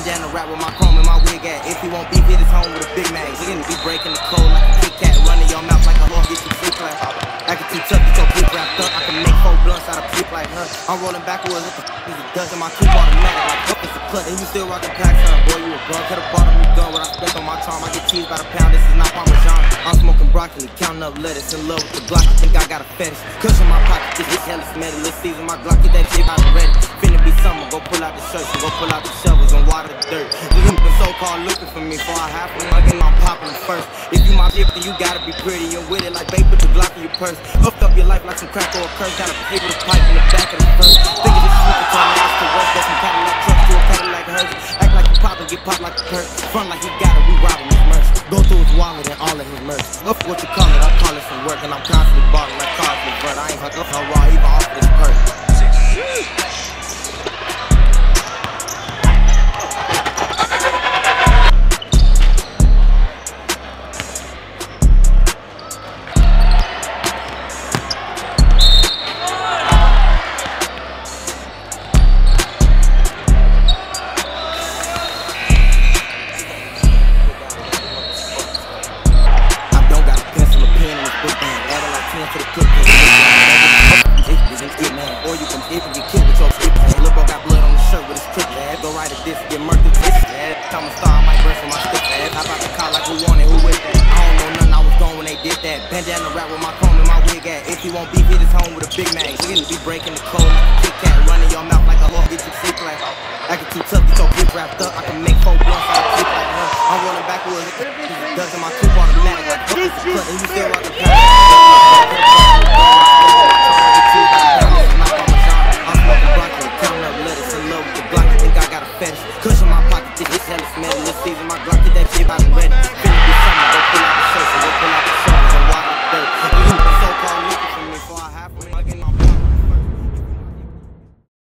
Bandana rap with my chrome and my wig at. If he won't beef, hit his home with a big mag. We gonna be breaking the code like a Kit Kat, running your mouth like a horse, get you sick like. I can too tough, get your clip wrapped up. I can make 4 blunts out of clip like her. I'm rolling backwards with the is a dust in my clip automatic like up is a cut. And you still rockin' packs, son, boy, you a bum. Could've bought a new gun, what I spent on my charm. I get cheese by the pound, this is not Parmesan. I'm smoking broccoli, counting up lettuce, in love with the Glock. I think I got a fetish. Cushion my pocket, this hell is metal. This season, my Glock, get that shit out of ready. Finna be summer, go pull out the shirts and go pull out the shovels and water the dirt. You been so-called looking for me for a half a month and I'm popping it first. If you my gift, then you gotta be pretty and with it like babe, put the Glock in your purse. Hooked up your life like some crack or a curse. Got a pig with a pipe in the back of the purse. Think of this shit to turn ass to work. Go from Cadillac truck to a Cadillac hearse. Act like you pop and get popped like a perk. Front like he got it, we robbing his merch. Go through his wallet and all of his merch. Up what you call it, I call it some work. And I'm constantly balling like cars with vert. I ain't fuck up no raw, even off this perk. For the cook, or you can dip and get killed with your stick. Lil' bro got blood on the shirt with his clip. Go right at this, get murked with this. Time to star, I might burst on my stick. How about the call like who want it, who with that? I don't know nothing, I was gone when they did that. Bandana rap with my chrome and my wig at. If he won't beef, hit his home with a big mag. We gonna be breaking the code like a Kit Kat, running your mouth like a horse, get you sick like. I can too tough, get your clip wrapped up. I can make 4 blunts out of clip like her. I'm rolling backwards, dust in my clip automatic like up is a cut. And you still rock the pack. Cushion my pocket, this hell is metal. This season, my Glock, get that shit out of ready.